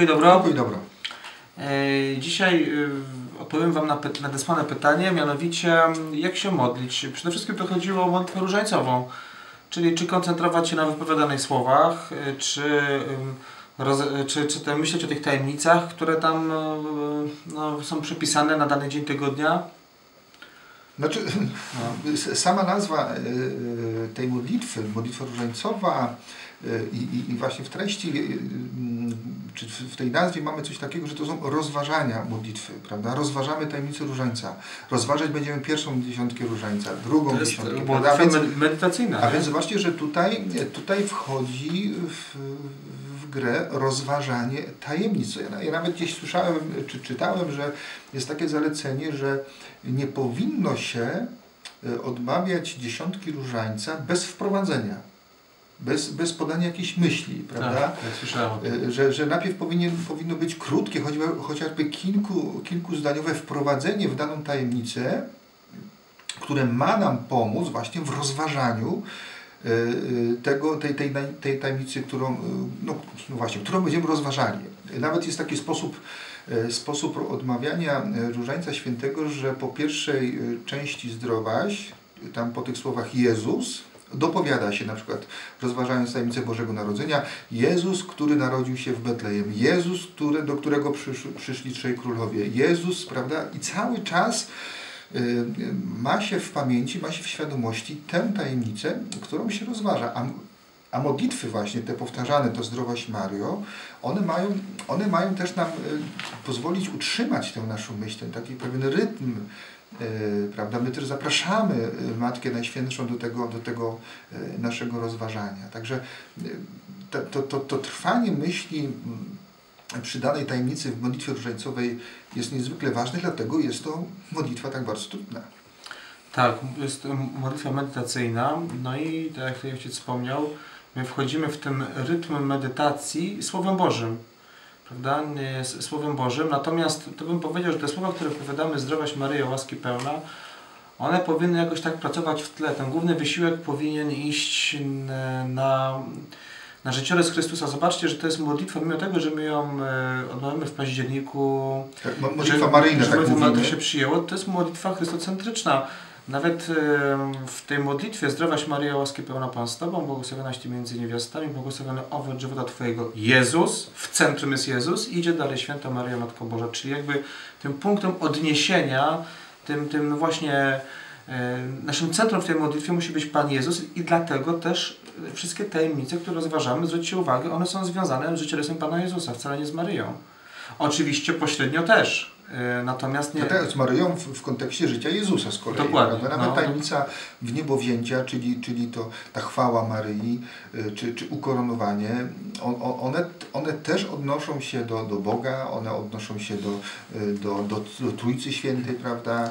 Pokój dobro. Pokój dobro. Dzisiaj odpowiem Wam na nadesłane pytanie, mianowicie jak się modlić. Przede wszystkim to chodziło o modlitwę różańcową, czyli czy koncentrować się na wypowiadanych słowach, czy myśleć o tych tajemnicach, które tam są przypisane na dany dzień tygodnia. Znaczy, sama nazwa tej modlitwy, modlitwa różańcowa i właśnie w treści, czy w tej nazwie mamy coś takiego, że to są rozważania modlitwy, prawda? Rozważamy tajemnicę różańca. Rozważać będziemy pierwszą dziesiątkę różańca, drugą dziesiątkę. Medytacyjna. A więc zobaczcie, że tutaj wchodzi w grę rozważanie tajemnic. Ja nawet gdzieś słyszałem, czy czytałem, że jest takie zalecenie, że nie powinno się odmawiać dziesiątki różańca bez wprowadzenia. Bez podania jakiejś myśli, prawda? Tak, słyszałem. Że najpierw powinno być krótkie, chociażby kilkuzdaniowe wprowadzenie w daną tajemnicę, które ma nam pomóc właśnie w rozważaniu tej tajemnicy, którą będziemy rozważali. Nawet jest taki sposób odmawiania różańca świętego, że po pierwszej części zdrowaś, tam po tych słowach Jezus, dopowiada się na przykład, rozważając tajemnicę Bożego Narodzenia, Jezus, który narodził się w Betlejem, Jezus, do którego przyszli trzej królowie, Jezus, prawda? I cały czas ma się w pamięci, ma się w świadomości tę tajemnicę, którą się rozważa. A modlitwy właśnie, te powtarzane, to Zdrowaś Mario, one mają też nam pozwolić utrzymać tę naszą myśl, ten taki pewien rytm, prawda? My też zapraszamy Matkę Najświętszą do tego naszego rozważania. Także to trwanie myśli przy danej tajemnicy w modlitwie różańcowej jest niezwykle ważne, dlatego jest to modlitwa tak bardzo trudna. Tak, jest modlitwa medytacyjna, no i tak jak tutaj Ojciec wspomniał, my wchodzimy w ten rytm medytacji Słowem Bożym, prawda? Słowem Bożym, natomiast to bym powiedział, że te słowa, które wypowiadamy, Zdrowaś Maryjo, łaski pełna, one powinny jakoś tak pracować w tle. Ten główny wysiłek powinien iść na życiorys Chrystusa. Zobaczcie, że to jest modlitwa, mimo tego, że my ją odmawiamy w październiku, tak, modlitwa maryjna, tak to się przyjęło, to jest modlitwa chrystocentryczna. Nawet w tej modlitwie Zdrowaś Maryjo, łaski pełna Pan z Tobą, błogosławionaś Ty między niewiastami, błogosławiony owoc żywota Twojego, Jezus, w centrum jest Jezus, i idzie dalej Święta Maryjo, Matko Boża, czyli jakby tym punktem odniesienia, tym właśnie naszym centrum w tej modlitwie musi być Pan Jezus i dlatego też wszystkie tajemnice, które rozważamy, zwróćcie uwagę, one są związane z życiorysem Pana Jezusa, wcale nie z Maryją. Oczywiście pośrednio też. Natomiast nie... Z Maryją w kontekście życia Jezusa z kolei. Dokładnie. Nawet tajemnica wniebowzięcia, czyli to ta chwała Maryi, czy ukoronowanie, one też odnoszą się do Boga, one odnoszą się do Trójcy Świętej, ze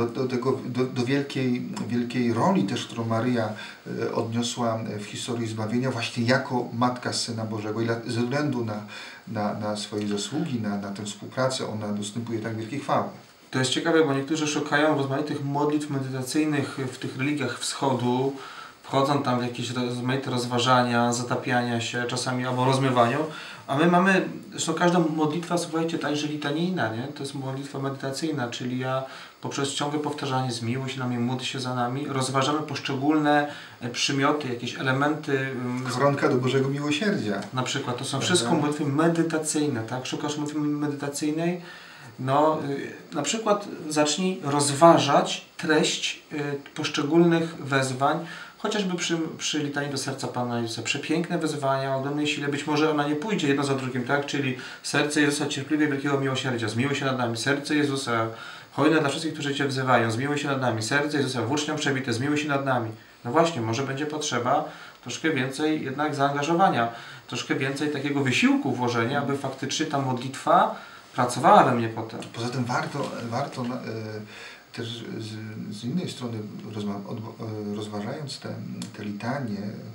do wielkiej roli też, którą Maryja odniosła w historii zbawienia, właśnie jako Matka Syna Bożego i ze względu na swoje zasługi, na tę współpracę, ona dostępuje tak wielkiej chwały. To jest ciekawe, bo niektórzy szukają rozmaitych modlitw medytacyjnych w tych religiach wschodu, wchodzą tam w jakieś rozmaite rozważania, zatapiania się czasami albo rozmywaniu, a my mamy, zresztą każda modlitwa, słuchajcie, także litanijna, nie? To jest modlitwa medytacyjna, czyli ja poprzez ciągłe powtarzanie zmiłuj się nami, módl się za nami, rozważamy poszczególne przymioty, jakieś elementy. Koronka do Bożego Miłosierdzia. Na przykład, to są wszystko modlitwy medytacyjne, tak? Szukasz modlitwy medytacyjnej, no, na przykład zacznij rozważać treść poszczególnych wezwań, chociażby przy litanii do serca Pana Jezusa. Przepiękne wezwania o ogromnej sile, być może ona nie pójdzie jedno za drugim, tak? Czyli serce Jezusa cierpliwie wielkiego miłosierdzia, zmiłuj się nad nami, serce Jezusa hojne dla wszystkich, którzy Cię wzywają, zmiłuj się nad nami, serce Jezusa włócznią przebite, zmiłuj się nad nami. No właśnie, może będzie potrzeba troszkę więcej jednak zaangażowania, troszkę więcej takiego wysiłku włożenia, aby faktycznie ta modlitwa pracowała we mnie potem. Poza tym warto też z innej strony, rozważając te litanie,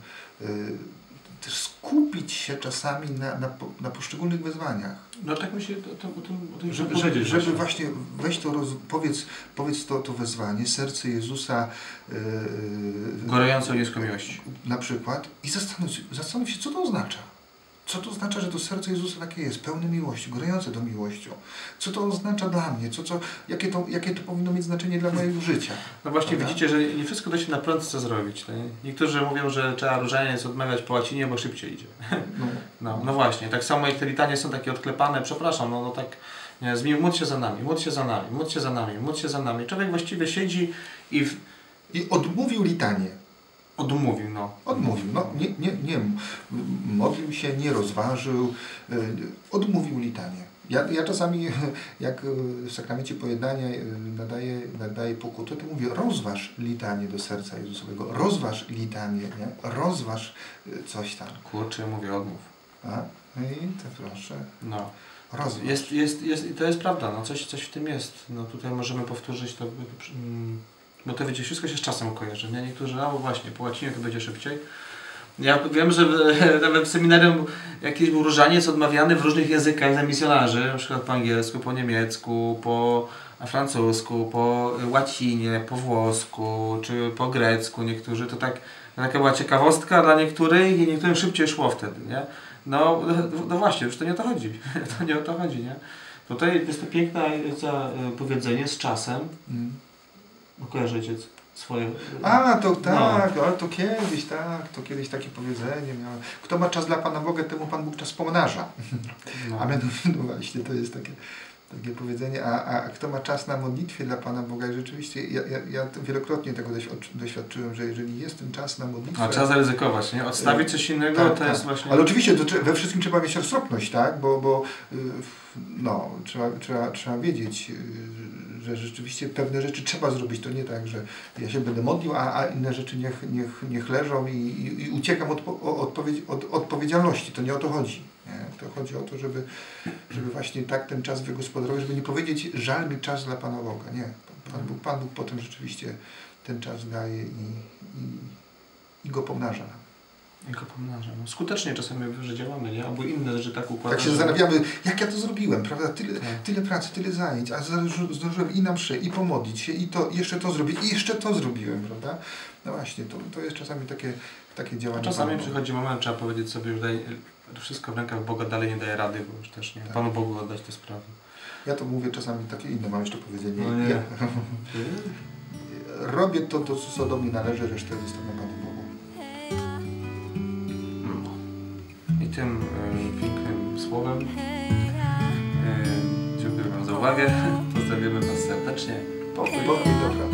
też skupić się czasami na poszczególnych wezwaniach. No tak myślę o tym żeby właśnie weź to, powiedz to wezwanie, serce Jezusa gorejące ognisku miłości. Na przykład i zastanów się, co to oznacza. Co to oznacza, że to serce Jezusa takie jest, pełne miłości, gorące do miłością? Co to oznacza dla mnie? Jakie to powinno mieć znaczenie dla mojego życia? No właśnie, widzicie, że nie wszystko da się na prędce zrobić. Nie? Niektórzy mówią, że trzeba różaniec odmawiać po łacinie, bo szybciej idzie. No właśnie, tak samo jak te litanie są takie odklepane, przepraszam, no tak, nie, módl się za nami, módl się za nami, módl się za nami, módl się za nami. Człowiek właściwie siedzi i odmówił litanie. Odmówił, no. Odmówił, no. Nie modlił się, nie rozważył, odmówił litanie. Ja czasami, jak w sakramencie pojednania nadaję pokutę, to mówię, rozważ litanie do serca Jezusowego, rozważ litanie, nie? Rozważ coś tam. Kurczę, ja mówię, odmów. I to proszę. No. Rozważ. To jest prawda, no coś w tym jest. No tutaj możemy powtórzyć to, bo to wiecie, wszystko się z czasem kojarzy, nie? Niektórzy, no właśnie, po łacinie to będzie szybciej. Ja wiem, że nawet w seminarium jakiś był różaniec odmawiany w różnych językach dla misjonarzy, na przykład po angielsku, po niemiecku, po francusku, po łacinie, po włosku, czy po grecku niektórzy. To taka była ciekawostka dla niektórych i niektórym szybciej szło wtedy, nie? No właśnie, już to nie o to chodzi. To nie o to chodzi, nie? Tutaj jest to piękne powiedzenie z czasem. Kojarzycie swoje... To kiedyś takie powiedzenie miałem. Kto ma czas dla Pana Boga, temu Pan Bóg czas pomnaża. No. A mianowicie, no właśnie, to jest takie powiedzenie. A kto ma czas na modlitwie dla Pana Boga, i rzeczywiście ja wielokrotnie tego doświadczyłem, że jeżeli jest ten czas na modlitwę... A trzeba zaryzykować, nie? Odstawić coś innego, to jest właśnie... Ale oczywiście we wszystkim trzeba mieć roztropność, tak? Bo trzeba wiedzieć, że rzeczywiście pewne rzeczy trzeba zrobić. To nie tak, że ja się będę modlił, a inne rzeczy niech leżą i uciekam od odpowiedzialności. To nie o to chodzi. Nie? To chodzi o to, żeby właśnie tak ten czas wygospodarować, żeby nie powiedzieć, żal mi czas dla Pana Boga. Nie. Pan Bóg potem rzeczywiście ten czas daje i go pomnaża nam. No, skutecznie czasami że działamy, nie? Albo inne rzeczy tak układamy. Tak się zastanawiamy, jak ja to zrobiłem, prawda? Tyle pracy, tyle zajęć, a zdążyłem i na mszę, i pomodlić się, i jeszcze to zrobić, i jeszcze to zrobiłem, prawda? No właśnie, to jest czasami takie działanie. A czasami przychodzi moment, trzeba powiedzieć sobie, już wszystko w rękach Boga, dalej nie daje rady, bo już też nie. Tak. Panu Bogu oddać te sprawy. Ja to mówię czasami takie inne, mam jeszcze powiedzenie. No nie. Robię to, co do mnie należy, resztę zostawiam Panu Bogu. I tym pięknym słowem dziękuję Wam za uwagę. Pozdrawiamy Was serdecznie. Pokój i dobra.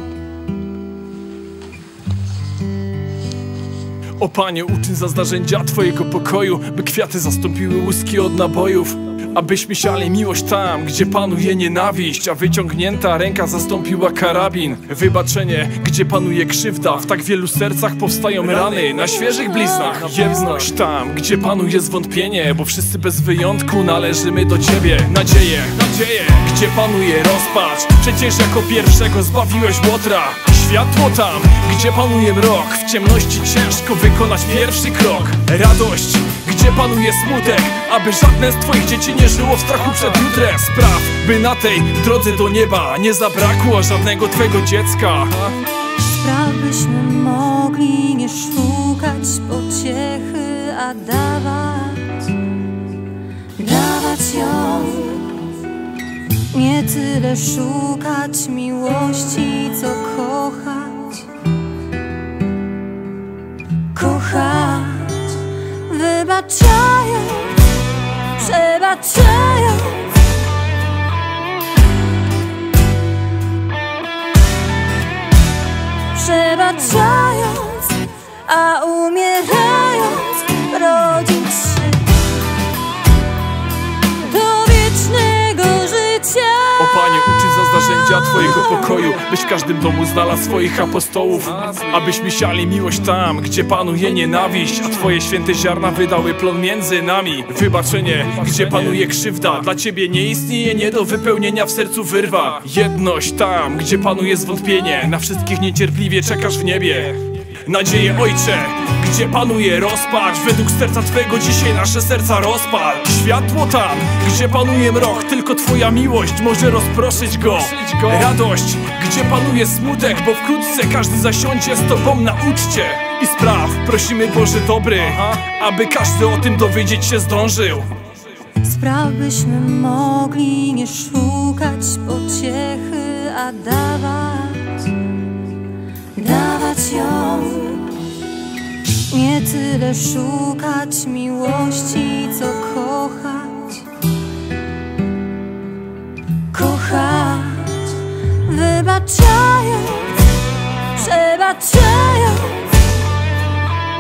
O Panie, uczyń za narzędzia Twojego pokoju, by kwiaty zastąpiły łuski od nabojów. Abyśmy siali miłość tam, gdzie panuje nienawiść, a wyciągnięta ręka zastąpiła karabin. Wybaczenie, gdzie panuje krzywda, w tak wielu sercach powstają rany na świeżych bliznach. Jedność tam, gdzie panuje zwątpienie, bo wszyscy bez wyjątku należymy do Ciebie. Nadzieję, gdzie panuje rozpacz, przecież jako pierwszego zbawiłeś Łotra. Światło tam, gdzie panuje mrok, w ciemności ciężko wykonać pierwszy krok. Radość, gdzie panuje smutek, aby żadne z Twoich dzieci nie żyło w strachu przed jutrem. Spraw, by na tej drodze do nieba nie zabrakło żadnego Twego dziecka. Spraw, byśmy mogli nie szukać pociechy, a dawać ją. Nie tyle szukać miłości, co kochać. Wybaczając, przebaczając. Przebaczając, a umierając, rodzić się do wiecznego życia. O Panie, uczyń za narzędzia Twojego pokoju, byś w każdym domu znalazł swoich apostołów. Abyśmy siali miłość tam, gdzie panuje nienawiść, a Twoje święte ziarna wydały plon między nami. Wybaczenie, gdzie panuje krzywda, dla Ciebie nie istnieje nie do wypełnienia w sercu wyrwa. Jedność tam, gdzie panuje zwątpienie, na wszystkich niecierpliwie czekasz w niebie. Nadzieję, Ojcze, gdzie panuje rozpacz, według serca Twego dzisiaj nasze serca rozpal. Światło tam, gdzie panuje mrok, tylko Twoja miłość może rozproszyć go. Radość, gdzie panuje smutek, bo wkrótce każdy zasiądzie z Tobą na uczcie. i spraw. Prosimy Boże dobry, aby każdy o tym dowiedzieć się zdążył. Spraw byśmy mogli nie szukać pociechy, a dawać ją. Nie tyle szukać miłości, co kochać, wybaczając, przebaczając.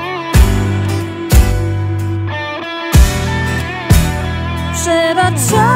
Przebaczając.